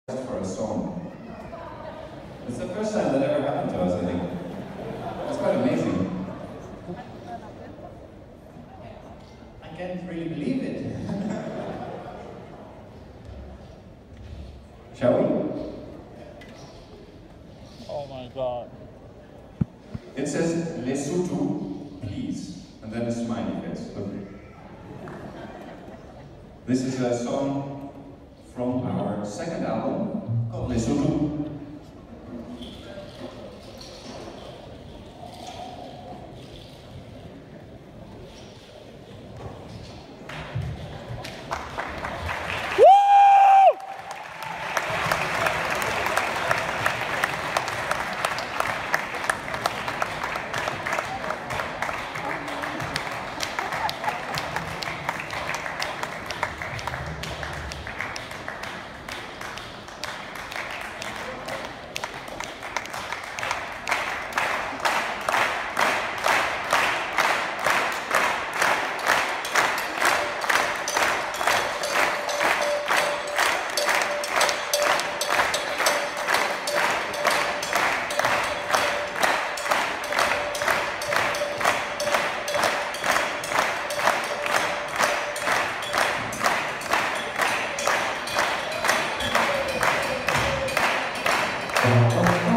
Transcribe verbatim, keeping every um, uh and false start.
for a song. It's the first time that ever happened to us, I think. It's quite amazing. I can't really believe it. Shall we? Oh my God. It says Lesotho, please, and then a smiley face. Look. This is a song from our second album called Lesotho. Oh,